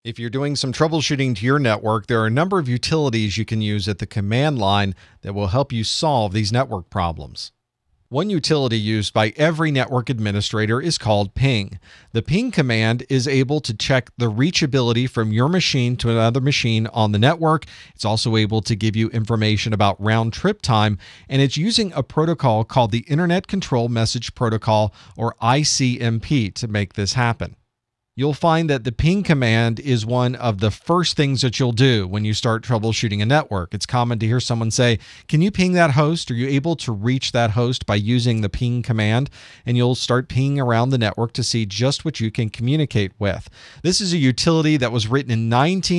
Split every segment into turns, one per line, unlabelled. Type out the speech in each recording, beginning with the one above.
If you're doing some troubleshooting to your network, there are a number of utilities you can use at the command line that will help you solve these network problems. One utility used by every network administrator is called ping. The ping command is able to check the reachability from your machine to another machine on the network. It's also able to give you information about round trip time, and it's using a protocol called the Internet Control Message Protocol, or ICMP, to make this happen. You'll find that the ping command is one of the first things that you'll do when you start troubleshooting a network. It's common to hear someone say, "Can you ping that host? Are you able to reach that host by using the ping command?" And you'll start pinging around the network to see just what you can communicate with. This is a utility that was written in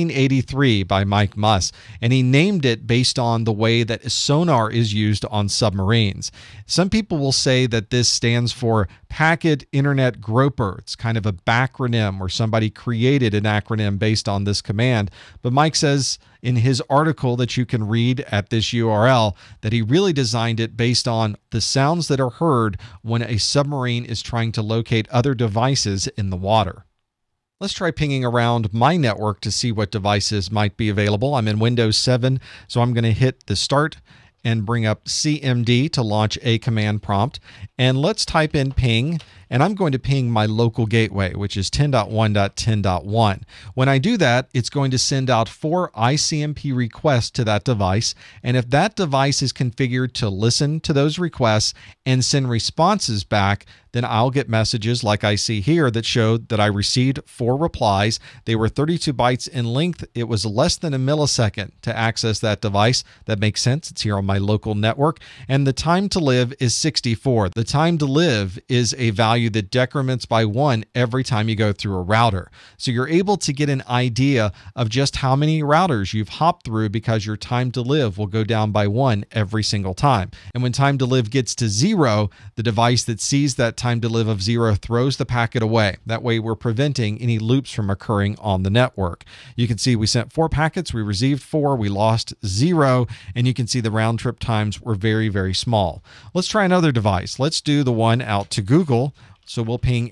1983 by Mike Muss, and he named it based on the way that sonar is used on submarines. Some people will say that this stands for Packet Internet Groper. It's kind of a backronym, or somebody created an acronym based on this command. But Mike says in his article that you can read at this URL that he really designed it based on the sounds that are heard when a submarine is trying to locate other devices in the water. Let's try pinging around my network to see what devices might be available. I'm in Windows 7, so I'm going to hit the start and bring up CMD to launch a command prompt. And let's type in ping, and I'm going to ping my local gateway, which is 10.1.10.1. When I do that, it's going to send out 4 ICMP requests to that device. And if that device is configured to listen to those requests and send responses back, then I'll get messages like I see here that showed that I received 4 replies. They were 32 bytes in length. It was less than a millisecond to access that device. That makes sense. It's here on my local network. And the time to live is 64. The time to live is a value that decrements by 1 every time you go through a router. So you're able to get an idea of just how many routers you've hopped through, because your time to live will go down by 1 every single time. And when time to live gets to 0, the device that sees that time to live of 0 throws the packet away. That way we're preventing any loops from occurring on the network. You can see we sent 4 packets, we received 4, we lost 0, and you can see the round trip times were very, very small. Let's try another device. Let's do the one out to Google. So we'll ping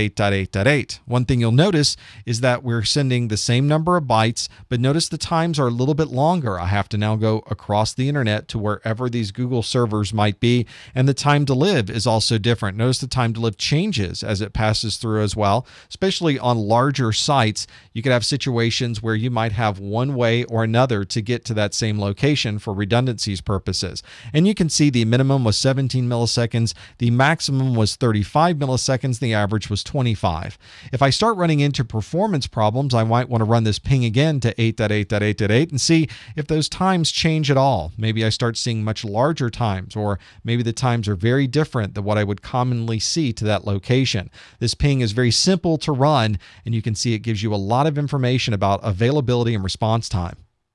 8.8.8.8. One thing you'll notice is that we're sending the same number of bytes, but notice the times are a little bit longer. I have to now go across the internet to wherever these Google servers might be, and the time to live is also different. Notice the time to live changes as it passes through as well, especially on larger sites. You could have situations where you might have one way or another to get to that same location for redundancies purposes. And you can see the minimum was 17 milliseconds, the maximum was 35 milliseconds, the average was 25. If I start running into performance problems, I might want to run this ping again to 8.8.8.8 and see if those times change at all. Maybe I start seeing much larger times, or maybe the times are very different than what I would commonly see to that location. This ping is very simple to run, and you can see it gives you a lot of information about availability and response time.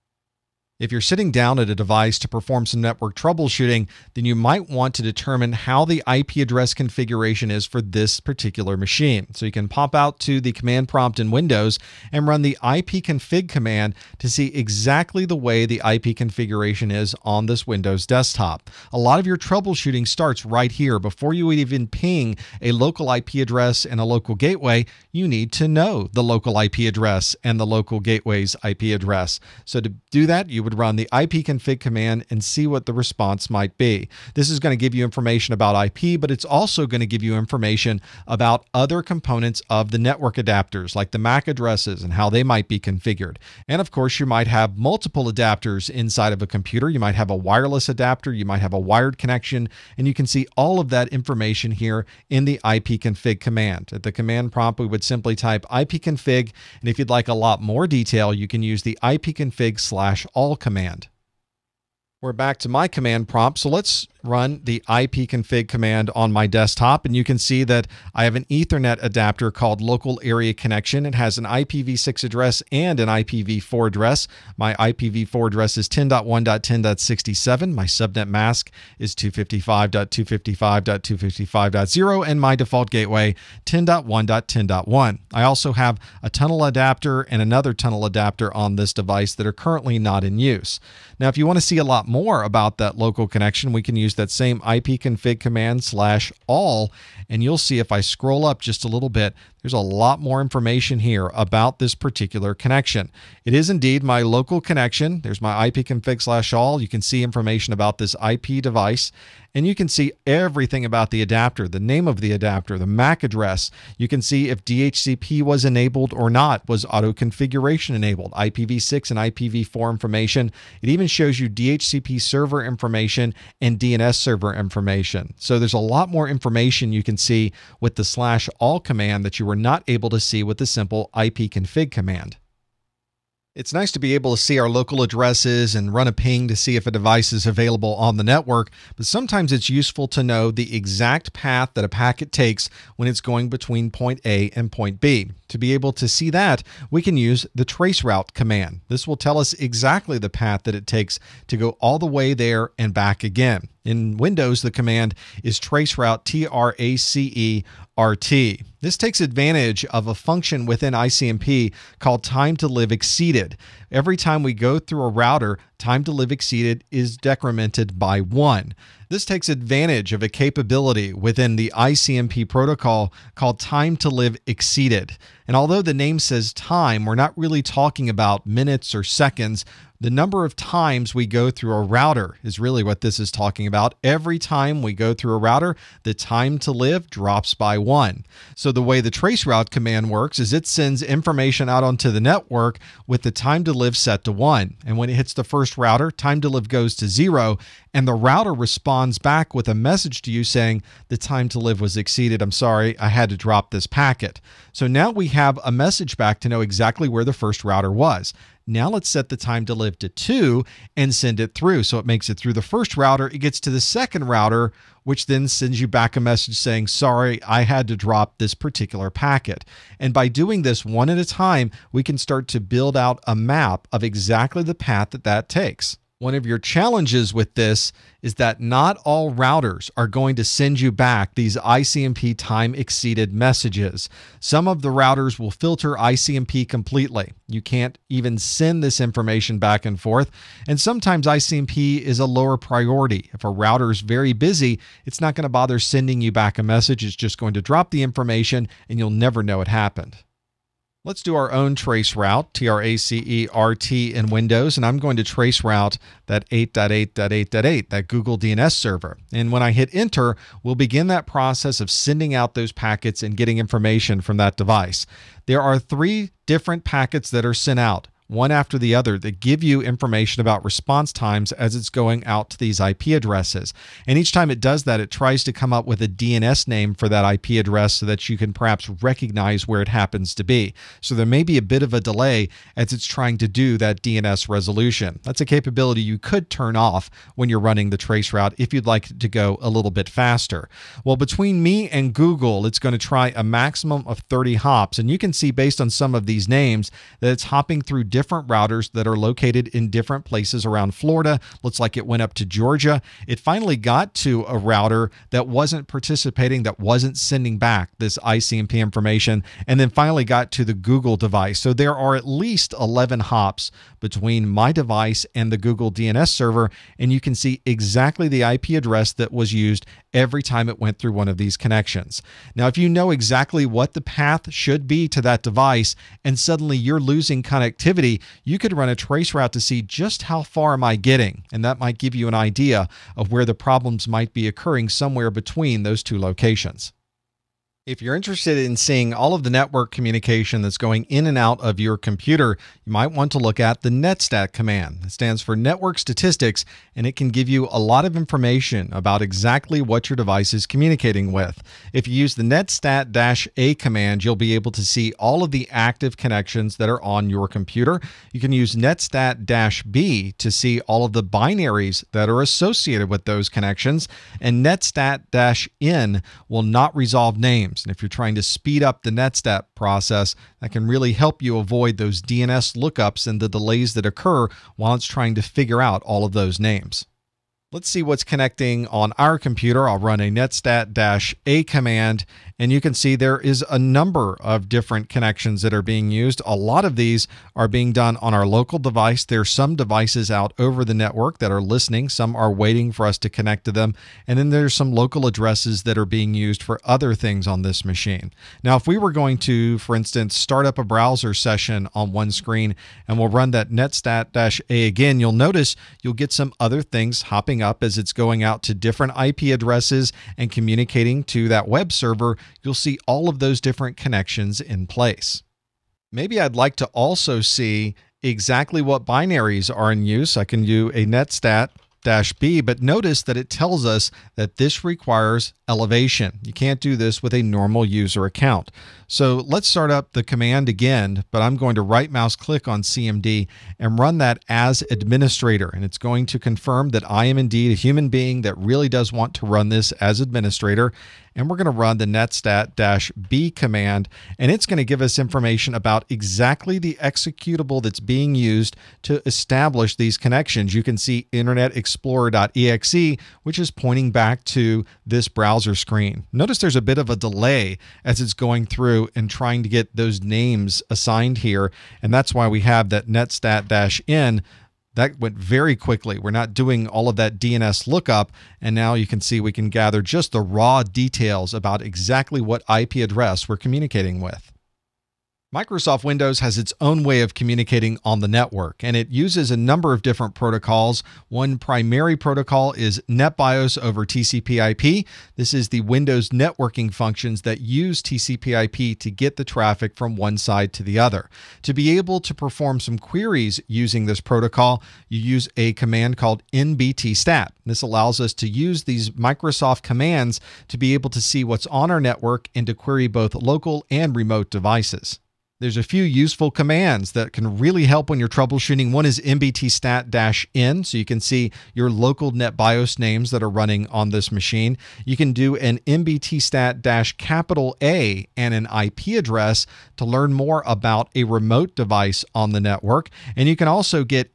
If you're sitting down at a device to perform some network troubleshooting, then you might want to determine how the IP address configuration is for this particular machine. So you can pop out to the command prompt in Windows and run the ipconfig command to see exactly the way the IP configuration is on this Windows desktop. A lot of your troubleshooting starts right here. Before you even ping a local IP address and a local gateway, you need to know the local IP address and the local gateway's IP address. So to do that, you would run the ipconfig command and see what the response might be. This is going to give you information about IP, but it's also going to give you information about other components of the network adapters, like the MAC addresses and how they might be configured. And of course, you might have multiple adapters inside of a computer. You might have a wireless adapter, you might have a wired connection, and you can see all of that information here in the ipconfig command. At the command prompt, we would simply type ipconfig, and if you'd like a lot more detail, you can use the ipconfig/all command. We're back to my command prompt, so let's run the ipconfig command on my desktop, and you can see that I have an Ethernet adapter called local area connection. It has an IPv6 address and an IPv4 address. My IPv4 address is 10.1.10.67. My subnet mask is 255.255.255.0, and my default gateway 10.1.10.1. I also have a tunnel adapter and another tunnel adapter on this device that are currently not in use. Now, if you want to see a lot more about that local connection, we can use that same ipconfig command /all, and you'll see if I scroll up just a little bit, There's a lot more information here about this particular connection. It is indeed my local connection. There's my ipconfig/all. You can see information about this IP device, and you can see everything about the adapter, the name of the adapter, the MAC address. You can see if DHCP was enabled or not, was auto configuration enabled, IPv6 and IPv4 information. It even shows you DHCP server information and DNS server information. So there's a lot more information you can see with the /all command that you were not able to see with the simple ipconfig command. It's nice to be able to see our local addresses and run a ping to see if a device is available on the network, but sometimes it's useful to know the exact path that a packet takes when it's going between point A and point B. To be able to see that, we can use the traceroute command. This will tell us exactly the path that it takes to go all the way there and back again. In Windows, the command is traceroute, TRACERT. This takes advantage of a function within ICMP called time to live exceeded. Every time we go through a router, time to live exceeded is decremented by 1. This takes advantage of a capability within the ICMP protocol called time to live exceeded. And although the name says time, we're not really talking about minutes or seconds. The number of times we go through a router is really what this is talking about. Every time we go through a router, the time to live drops by 1. So the way the traceroute command works is it sends information out onto the network with the time to live set to 1. And when it hits the first router, time to live goes to 0, and the router responds back with a message to you saying the time to live was exceeded. I'm sorry, I had to drop this packet. So now we have a message back to know exactly where the first router was. Now let's set the time to live to 2 and send it through. So it makes it through the first router. It gets to the second router, which then sends you back a message saying, sorry, I had to drop this particular packet. And by doing this one at a time, we can start to build out a map of exactly the path that that takes. One of your challenges with this is that not all routers are going to send you back these ICMP time exceeded messages. Some of the routers will filter ICMP completely. You can't even send this information back and forth. And sometimes ICMP is a lower priority. If a router is very busy, it's not going to bother sending you back a message. It's just going to drop the information and you'll never know it happened. Let's do our own traceroute, TRACERT in Windows, and I'm going to traceroute that 8.8.8.8, that Google DNS server. And when I hit enter, we'll begin that process of sending out those packets and getting information from that device. There are 3 different packets that are sent out, one after the other, that give you information about response times as it's going out to these IP addresses. And each time it does that, it tries to come up with a DNS name for that IP address so that you can perhaps recognize where it happens to be. So there may be a bit of a delay as it's trying to do that DNS resolution. That's a capability you could turn off when you're running the traceroute if you'd like it to go a little bit faster. Well, between me and Google, it's going to try a maximum of 30 hops. And you can see based on some of these names that it's hopping through different routers that are located in different places around Florida. Looks like it went up to Georgia. It finally got to a router that wasn't participating, that wasn't sending back this ICMP information, and then finally got to the Google device. So there are at least 11 hops between my device and the Google DNS server, and you can see exactly the IP address that was used every time it went through one of these connections. Now, if you know exactly what the path should be to that device and suddenly you're losing connectivity, you could run a traceroute to see just how far am I getting, and that might give you an idea of where the problems might be occurring somewhere between those 2 locations. If you're interested in seeing all of the network communication that's going in and out of your computer, you might want to look at the Netstat command. It stands for Network Statistics, and it can give you a lot of information about exactly what your device is communicating with. If you use the netstat-a command, you'll be able to see all of the active connections that are on your computer. You can use netstat-b to see all of the binaries that are associated with those connections, and netstat-n will not resolve names. And if you're trying to speed up the Netstat process, that can really help you avoid those DNS lookups and the delays that occur while it's trying to figure out all of those names. Let's see what's connecting on our computer. I'll run a netstat-a command, and you can see there is a number of different connections that are being used. A lot of these are being done on our local device. There's some devices out over the network that are listening. Some are waiting for us to connect to them. And then there's some local addresses that are being used for other things on this machine. Now, if we were going to, for instance, start up a browser session on one screen and we'll run that netstat-a again, you'll notice you'll get some other things hopping up as it's going out to different IP addresses and communicating to that web server. You'll see all of those different connections in place. Maybe I'd like to also see exactly what binaries are in use. I can do a netstat-b, but notice that it tells us that this requires elevation. You can't do this with a normal user account. So let's start up the command again, but I'm going to right mouse click on CMD and run that as administrator. And it's going to confirm that I am indeed a human being that really does want to run this as administrator. And we're going to run the netstat-b command, and it's going to give us information about exactly the executable that's being used to establish these connections. You can see Internet Explorer.exe, which is pointing back to this browser screen. Notice there's a bit of a delay as it's going through and trying to get those names assigned here, and that's why we have that netstat-n. That went very quickly. We're not doing all of that DNS lookup, and now you can see we can gather just the raw details about exactly what IP address we're communicating with. Microsoft Windows has its own way of communicating on the network, and it uses a number of different protocols. One primary protocol is NetBIOS over TCP/IP. This is the Windows networking functions that use TCP/IP to get the traffic from one side to the other. To be able to perform some queries using this protocol, you use a command called nbtstat. This allows us to use these Microsoft commands to be able to see what's on our network and to query both local and remote devices. There's a few useful commands that can really help when you're troubleshooting. One is nbtstat-n, so you can see your local NetBIOS names that are running on this machine. You can do an nbtstat-A and an IP address to learn more about a remote device on the network. And you can also get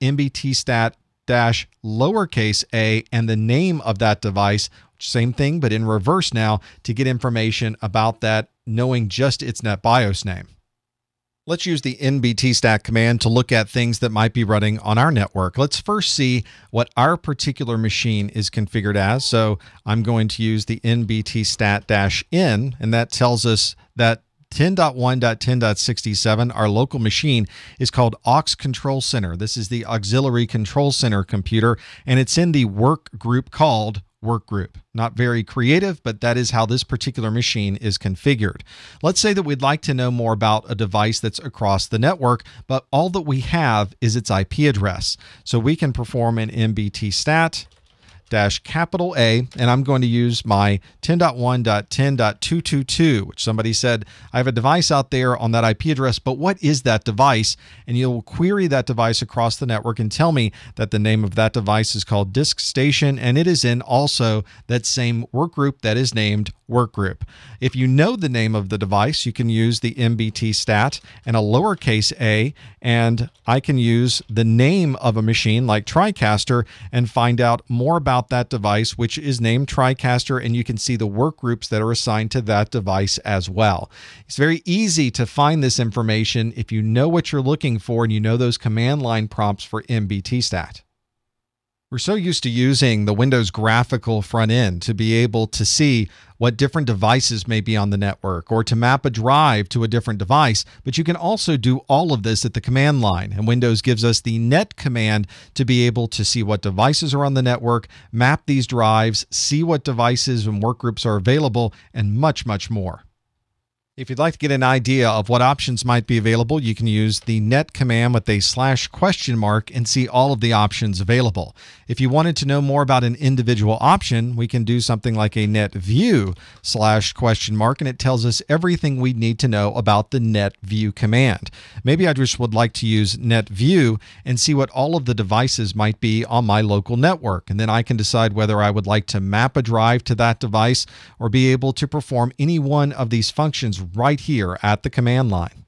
nbtstat-lowercase a and the name of that device, same thing, but in reverse now, to get information about that, knowing just its NetBIOS name. Let's use the nbtstat command to look at things that might be running on our network. Let's first see what our particular machine is configured as. So I'm going to use the nbtstat-n, and that tells us that 10.1.10.67, our local machine, is called Aux Control Center. This is the Auxiliary Control Center computer, and it's in the work group called Workgroup. Not very creative, but that is how this particular machine is configured. Let's say that we'd like to know more about a device that's across the network, but all that we have is its IP address. So we can perform an nbtstat-A, and I'm going to use my 10.1.10.222, which somebody said, I have a device out there on that IP address, but what is that device? And you'll query that device across the network and tell me that the name of that device is called Disk Station, and it is in also that same workgroup that is named Workgroup. If you know the name of the device, you can use the nbtstat and a lowercase a, and I can use the name of a machine like TriCaster and find out more about that device, which is named TriCaster, and you can see the work groups that are assigned to that device as well. It's very easy to find this information if you know what you're looking for and you know those command line prompts for nbtstat. We're so used to using the Windows graphical front end to be able to see what different devices may be on the network or to map a drive to a different device, but you can also do all of this at the command line. And Windows gives us the net command to be able to see what devices are on the network, map these drives, see what devices and workgroups are available, and much, much more. If you'd like to get an idea of what options might be available, you can use the net command with a /? and see all of the options available. If you wanted to know more about an individual option, we can do something like a net view /? and it tells us everything we need to know about the net view command. Maybe I just would like to use net view and see what all of the devices might be on my local network, and then I can decide whether I would like to map a drive to that device or be able to perform any one of these functions right here at the command line.